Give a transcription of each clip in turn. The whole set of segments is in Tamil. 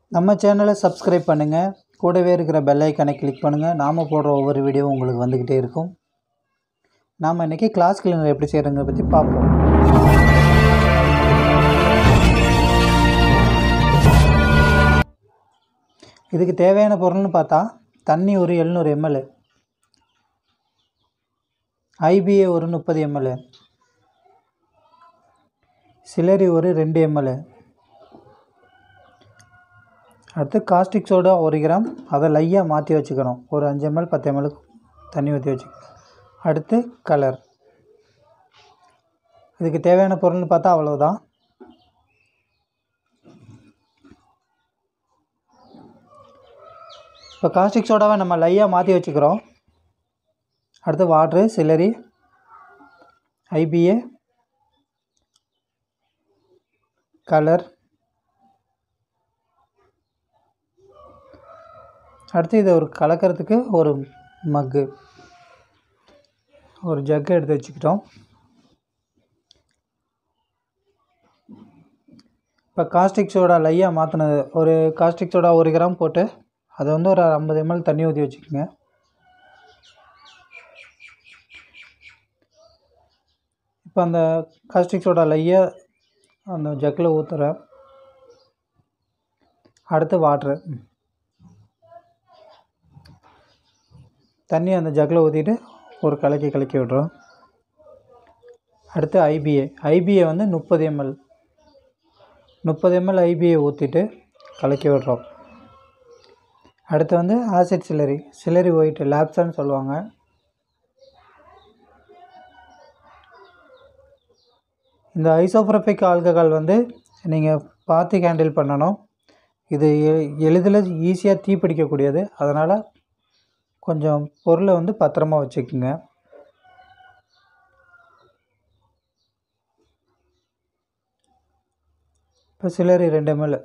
நம்ம சேனலை சப்ஸ்கிரைப் பண்ணுங்கள், கூடவே இருக்கிற பெல் ஐக்கானை கிளிக் பண்ணுங்கள். நாம் போடுற ஒவ்வொரு வீடியோவும் உங்களுக்கு வந்துக்கிட்டே இருக்கும். நாம் இன்றைக்கி கிளாஸ் கிளீனர் எப்படி செய்கிறத பற்றி பார்ப்போம். இதுக்கு தேவையான பொருள்னு பார்த்தா தண்ணி ஒரு 700 ml, IBA ஒரு 30 ml, சிலரி ஒரு 2 ml, அடுத்து காஸ்டிக் சோடா 1 கிராம், அதை லையாக மாற்றி வச்சுக்கணும். ஒரு 5 ml 10 ml தண்ணி ஊற்றி வச்சுக்கணும். அடுத்து கலர். இதுக்கு தேவையான பொருள்னு பார்த்தா அவ்வளோதான். இப்போ காஸ்டிக் சோடாவை நம்ம லையாக மாற்றி வச்சுக்கிறோம். அடுத்து வாட்ரு, சிலரி, IBA, கலர். அடுத்து இதை ஒரு கலக்கிறதுக்கு ஒரு மக்கு, ஒரு ஜக்கு எடுத்து வச்சுக்கிட்டோம். இப்போ காஸ்டிக் சோடா லையாக மாற்றினது, ஒரு காஸ்டிக் சோடா 1 கிராம் போட்டு அதை வந்து ஒரு 50 ml தண்ணி ஊற்றி வச்சுக்கோங்க. இப்போ அந்த காஸ்டிக் சோடா லையாக அந்த ஜக்கில் ஊற்றுறேன். அடுத்து வாட்ரு, தண்ணி அந்த ஜக்கில் ஊற்றிட்டு ஒரு கலக்கி விட்றோம். அடுத்து IBA வந்து 30 ml, 30 ml IBA ஊற்றிட்டு கலக்கி விட்றோம். அடுத்து வந்து ஆசிட் சிலரி ஒயிட், லேப்ஸான்னு சொல்லுவாங்க. இந்த ஐசோப்ரோபிக் ஆல்கஹால் வந்து நீங்கள் பார்த்து ஹேண்டில் பண்ணணும். இது எளிதில் ஈஸியாக தீப்பிடிக்கக்கூடியது. அதனால் கொஞ்சம் பொருளை வந்து பத்திரமா வச்சுக்கோங்க. இப்போ சிலரி 2 ml,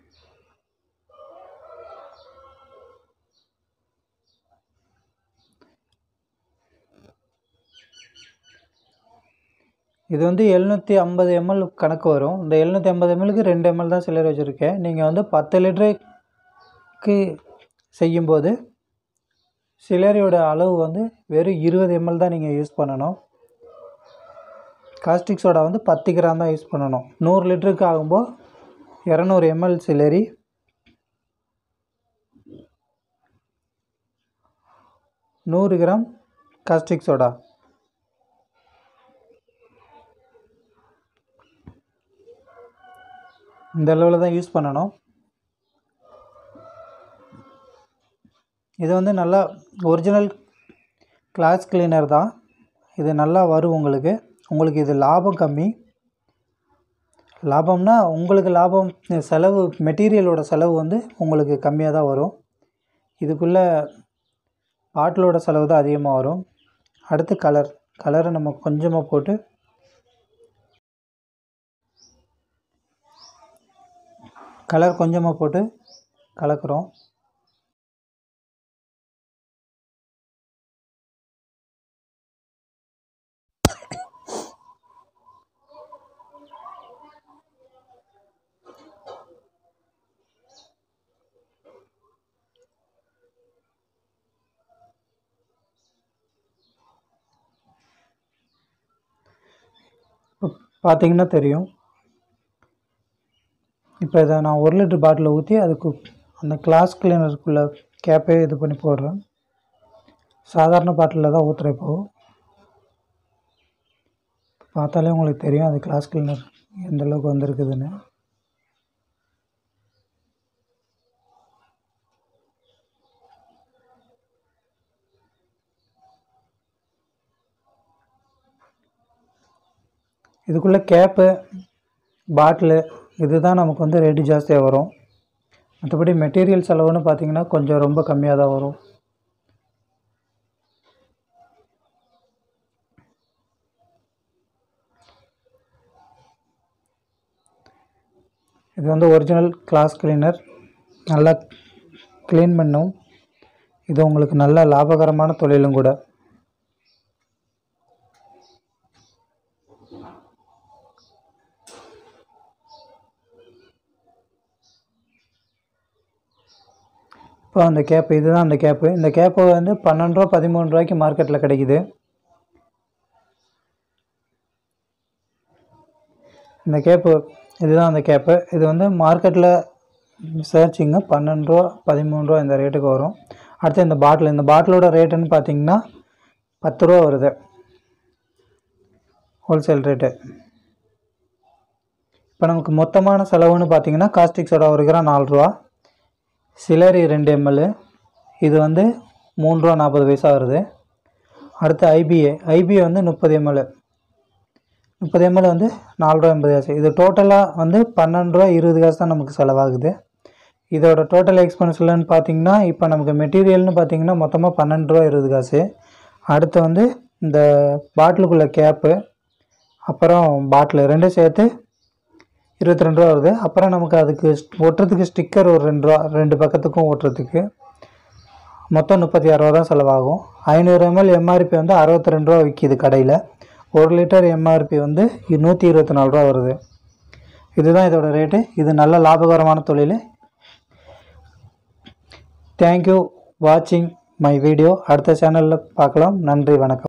இது வந்து 750 ml கணக்கு வரும். இந்த 750 mlக்கு 2 ml தான் சிலரி வச்சுருக்கேன். நீங்கள் வந்து 10 லிட்டருக்கு செய்யும்போது சிலரியோட அளவு வந்து வெறும் 20 ml தான் நீங்கள் யூஸ் பண்ணணும். காஸ்டிக் சோடா வந்து 10 கிராம் தான் யூஸ் பண்ணணும். 100 லிட்டருக்கு ஆகும்போது 200 ml சிலரி, 100 கிராம் காஸ்டிக் சோடா. இந்த அளவில் தான் யூஸ் பண்ணணும். இது வந்து நல்லா ஒரிஜினல் கிளாஸ் கிளீனர் தான். இது நல்லா வரும் உங்களுக்கு இது லாபம் கம்மி. லாபம்னா உங்களுக்கு லாபம், செலவு, மெட்டீரியலோட செலவு வந்து உங்களுக்கு கம்மியாக தான் வரும். இதுக்குள்ளே பாட்டிலோட செலவு தான் அதிகமாக வரும். அடுத்து கலரை நம்ம கொஞ்சமாக போட்டு கலக்கிறோம். பார்த்தீங்கன்னா தெரியும். இப்போ இதை நான் 1 லிட்டர் பாட்டிலில் ஊற்றி அதுக்கு அந்த கிளாஸ் கிளீனருக்குள்ளே கேப்பே இது பண்ணி போடுறேன். சாதாரண பாட்டிலில் தான் ஊற்றுறேன். இப்போது பார்த்தாலே உங்களுக்கு தெரியும் அது கிளாஸ் கிளீனர் எந்தளவுக்கு வந்திருக்குதுன்னு. இதுக்குள்ளே கேப்பு, பாட்டிலு, இதுதான் நமக்கு வந்து ரேட்டு ஜாஸ்தியாக வரும். மற்றபடி மெட்டீரியல் செலவுன்னு பார்த்திங்கன்னா கொஞ்சம் ரொம்ப கம்மியாக தான் வரும். இது வந்து ஒரிஜினல் கிளாஸ் கிளீனர், நல்லா க்ளீன் பண்ணும். இது உங்களுக்கு நல்ல லாபகரமான தொழிலும் கூட. இப்போ அந்த கேப்பு இதுதான் அந்த கேப்பு. இந்த கேப்பு வந்து 12 ரூபா 13 ரூபாய்க்கு மார்க்கெட்டில் கிடைக்குது. இந்த கேப்பு இதுதான் அந்த கேப்பு. இது வந்து மார்க்கெட்டில் சர்ச்சிங்க 12 ரூபா 13 ரூபா இந்த ரேட்டுக்கு வரும். அடுத்து இந்த பாட்டிலோட ரேட்டுன்னு பார்த்தீங்கன்னா 10 ரூபா வருது ஹோல்சேல் ரேட்டு. இப்போ நமக்கு மொத்தமான செலவுன்னு பார்த்தீங்கன்னா காஸ்டிக் சோடா 1 கிராம் 4 ரூபா, சிலரி 2 ml இது வந்து 3 ரூபா 40 பைசா வருது. அடுத்து ஐபிஏ வந்து 30 ml வந்து 4 ரூபா 80 காசு. இது டோட்டலாக வந்து 12 ரூபா 20 காசு தான் நமக்கு செலவாகுது. இதோட டோட்டல் எக்ஸ்பென்ஸ்லன்னு பார்த்தீங்கன்னா இப்போ நமக்கு மெட்டீரியல்னு பார்த்தீங்கன்னா மொத்தமாக 12 ரூபா 20 காசு. அடுத்து வந்து இந்த பாட்டிலுக்குள்ள கேப்பு அப்புறம் பாட்டில் ரெண்டும் சேர்த்து 22 ரூபா வருது. அப்புறம் நமக்கு அதுக்கு ஒட்டுறதுக்கு ஸ்டிக்கர் ஒரு 2 ரூபா, 2 பக்கத்துக்கும் ஓட்டுறதுக்கு மொத்தம் 36 ரூபா தான் செலவாகும். 500 ml எம்ஆர்பி வந்து 62 ரூபா விற்கிது கடையில். 1 லிட்டர் எம்ஆர்பி வந்து 124 ரூபா வருது. இதுதான் இதோட ரேட்டு. இது நல்ல லாபகரமான தொழில். தேங்க்யூ வாட்சிங் மை வீடியோ. அடுத்த சேனலில் பார்க்கலாம். நன்றி, வணக்கம்.